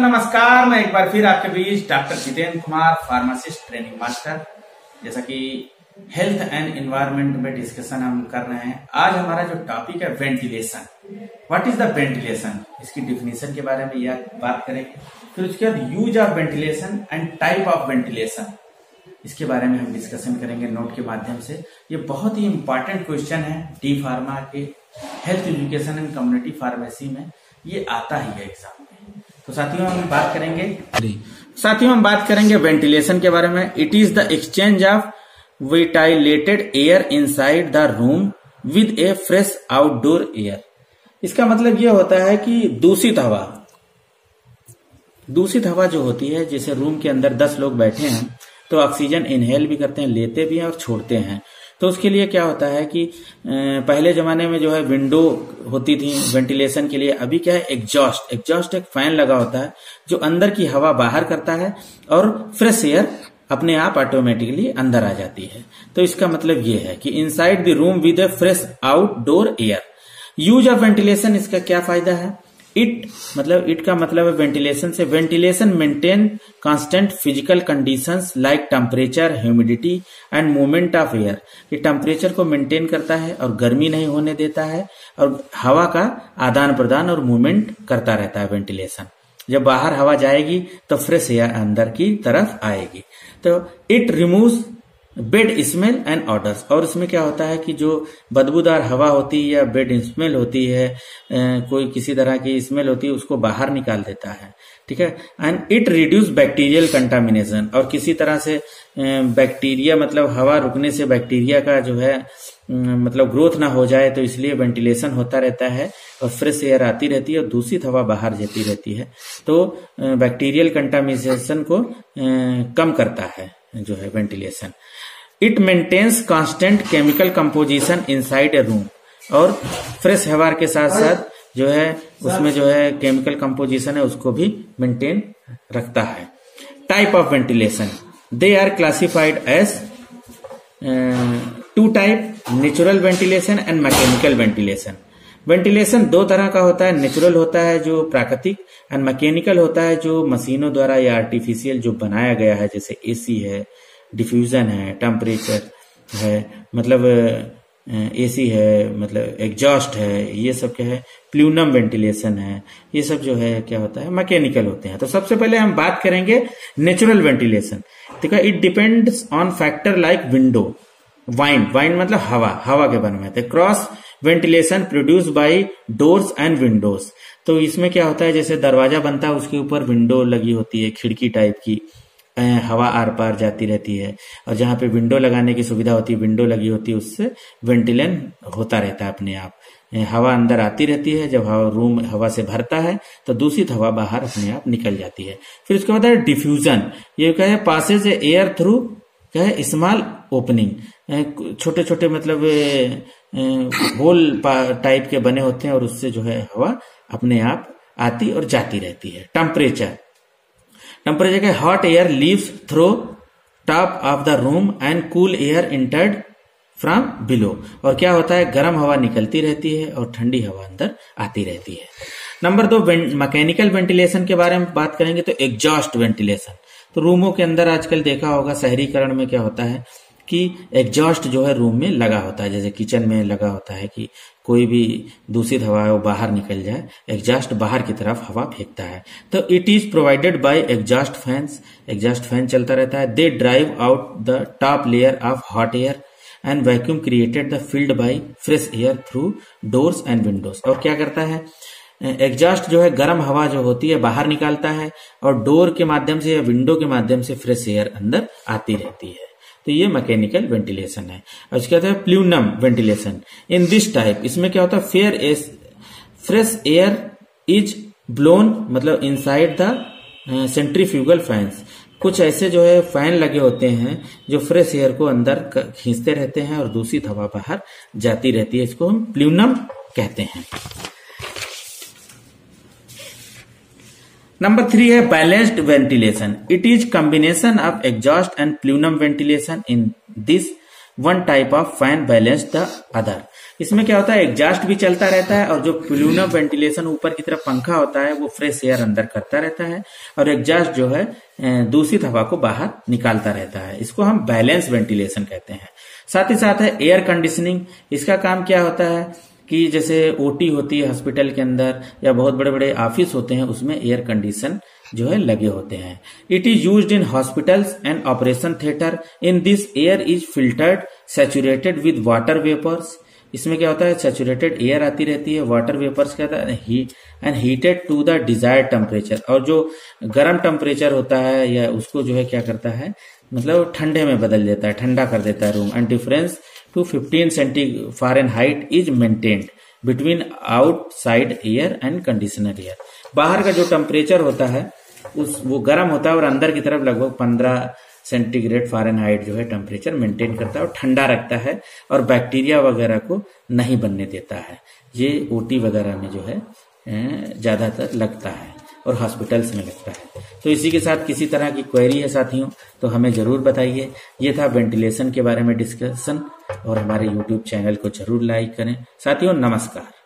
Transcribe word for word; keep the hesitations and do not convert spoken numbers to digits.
नमस्कार। मैं एक बार फिर आपके बीच doctor Jitendra Kumar, pharmacist training master. जैसा कि हेल्थ एंड एनवायरनमेंट में डिस्कशन हम कर रहे हैं, आज हमारा जो टॉपिक है ventilation. What is the ventilation, इसकी डिफिनेशन के बारे में यह बात करेंगे। फिर उसके बाद use of ventilation and type of ventilation, इसके बारे में हम डिस्कशन करेंगे नोट के माध्यम से। ये बहुत ही इंपॉर्टेंट क्वेश्चन है डी फार्मा के health education and community pharmacy में, ये आता ही है एग्जाम में। तो साथियों हम बात करेंगे साथियों हम बात करेंगे वेंटिलेशन के बारे में। It is the exchange of ventilated air inside the room with a fresh outdoor air. इसका मतलब ये होता है कि दूषित हवा दूषित हवा जो होती है, जैसे रूम के अंदर दस लोग बैठे हैं तो ऑक्सीजन इनहेल भी करते हैं, लेते भी हैं और छोड़ते हैं। तो उसके लिए क्या होता है कि पहले जमाने में जो है विंडो होती थी वेंटिलेशन के लिए। अभी क्या है, एग्जॉस्ट एग्जॉस्ट एक फैन लगा होता है जो अंदर की हवा बाहर करता है और फ्रेश एयर अपने आप ऑटोमेटिकली अंदर आ जाती है। तो इसका मतलब ये है कि inside the room with a fresh outdoor air. Use of ventilation, इसका क्या फायदा है। इट मतलब इट का मतलब है वेंटिलेशन से, ventilation maintain constant physical conditions like temperature, humidity and movement of air. ये टेम्परेचर को मेंटेन करता है और गर्मी नहीं होने देता है, और हवा का आदान प्रदान और मूवमेंट करता रहता है वेंटिलेशन। जब बाहर हवा जाएगी तो फ्रेश एयर अंदर की तरफ आएगी। तो it removes bad smell and odours, और इसमें क्या होता है कि जो बदबूदार हवा होती है या बेड स्मेल होती है, कोई किसी तरह की स्मेल होती है, उसको बाहर निकाल देता है। ठीक है। And it reduce bacterial contamination, और किसी तरह से बैक्टीरिया मतलब हवा रुकने से बैक्टीरिया का जो है मतलब ग्रोथ ना हो जाए, तो इसलिए वेंटिलेशन होता रहता है और फ्रेश एयर आती रहती है और दूषित हवा बाहर जाती रहती है। तो बैक्टीरियल कंटामिनेशन को कम करता है जो है ventilation. It maintains constant chemical composition inside a room, और फ्रेश हवा के साथ साथ जो है उसमें जो है केमिकल कंपोजिशन है उसको भी मेंटेन रखता है। Type of ventilation, they are classified as two type, natural ventilation and mechanical ventilation. Ventilation दो तरह का होता है, नेचुरल होता है जो प्राकृतिक, एंड मैकेनिकल होता है जो मशीनों द्वारा या आर्टिफिशियल जो बनाया गया है, जैसे एसी है, डिफ्यूजन है, टेम्परेचर है, मतलब एसी है, मतलब एग्जॉस्ट है, ये सब क्या है, प्लूनम वेंटिलेशन है, ये सब जो है क्या होता है मैकेनिकल होते हैं। तो सबसे पहले हम बात करेंगे नेचुरल वेंटिलेशन। ठीक है। It depends on factor like window, wind wind मतलब हवा हवा के बारे में। Cross ventilation produce by doors and windows, तो इसमें क्या होता है, जैसे दरवाजा बनता है उसके ऊपर विंडो लगी होती है, खिड़की टाइप की, हवा आर पार जाती रहती है, और जहां पे विंडो लगाने की सुविधा होती है, विंडो लगी होती है, उससे वेंटिलेशन होता रहता है अपने आप। हवा अंदर आती रहती है, जब हवा रूम हवा से भरता है तो दूषित हवा बाहर अपने आप निकल जाती है। फिर उसके बाद है डिफ्यूजन, ये क्या है, पासेज एयर थ्रू क्या है स्मॉल ओपनिंग, छोटे छोटे मतलब होल टाइप के बने होते हैं और उससे जो है हवा अपने आप आती और जाती रहती है। टेम्परेचर टेम्परेचर के hot air leaves through top of the room and cool air entered from below, और क्या होता है गर्म हवा निकलती रहती है और ठंडी हवा अंदर आती रहती है। नंबर दो, मैकेनिकल वेंटिलेशन के बारे में बात करेंगे तो एग्जॉस्ट वेंटिलेशन। तो रूमों के अंदर आजकल देखा होगा शहरीकरण में क्या होता है कि एग्जॉस्ट जो है रूम में लगा होता है, जैसे किचन में लगा होता है कि कोई भी दूषित हवा है वो बाहर निकल जाए, एग्जॉस्ट बाहर की तरफ हवा फेंकता है। तो it is provided by exhaust fans, exhaust fan चलता रहता है। They drive out the top layer of hot air and vacuum created the filled by fresh air through doors and windows. और क्या करता है, एग्जॉस्ट जो है गर्म हवा जो होती है बाहर निकालता है और डोर के माध्यम से या विंडो के माध्यम से फ्रेश एयर अंदर आती रहती है। तो ये मैकेनिकल वेंटिलेशन है। और इसके बाद है plenum ventilation. In this type, इसमें क्या होता है, fair as fresh air is blown मतलब इनसाइड द सेंट्रीफ्यूगल फैंस। कुछ ऐसे जो है फैन लगे होते हैं जो फ्रेश एयर को अंदर खींचते रहते हैं और दूषित हवा बाहर जाती रहती है, इसको हम प्लूनम कहते हैं। नंबर थ्री है balanced ventilation. It is combination of exhaust and plenum ventilation. In this one type of fan balance the other. इसमें क्या होता है, एग्जास्ट भी चलता रहता है और जो प्लूनम वेंटिलेशन ऊपर की तरफ पंखा होता है वो फ्रेश एयर अंदर करता रहता है और एग्जास्ट जो है दूषित हवा को बाहर निकालता रहता है। इसको हम बैलेंस वेंटिलेशन कहते हैं। साथ ही साथ है एयर कंडीशनिंग। इसका काम क्या होता है कि जैसे ओटी होती है हॉस्पिटल के अंदर या बहुत बड़े बड़े ऑफिस होते हैं, उसमें एयर कंडीशन जो है लगे होते हैं। It is used in hospitals and operation theatre. In this air is filtered saturated with water vapours. इसमें क्या होता है, सैचुरेटेड एयर आती रहती है, वाटर वेपर्स क्या होता है heat and heated to the desired temperature. और जो गर्म टेम्परेचर होता है या उसको जो है क्या करता है, मतलब ठंडे में बदल देता है, ठंडा कर देता है room. And difference to fifteen centi Fahrenheit is maintained between outside air and conditioner air. बाहर का जो टेम्परेचर होता है उस वो गर्म होता है और अंदर की तरफ लगभग पंद्रह सेंटीग्रेड फारेनहाइट जो है टेम्परेचर मेंटेन करता है और ठंडा रखता है और बैक्टीरिया वगैरह को नहीं बनने देता है। ये ओटी वगैरह में जो है ज्यादातर लगता है और हॉस्पिटल्स में लगता है। तो इसी के साथ किसी तरह की क्वेरी है साथियों तो हमें जरूर बताइए। ये था वेंटिलेशन के बारे में डिस्कशन और हमारे यूट्यूब चैनल को जरूर लाइक करें। साथियों नमस्कार।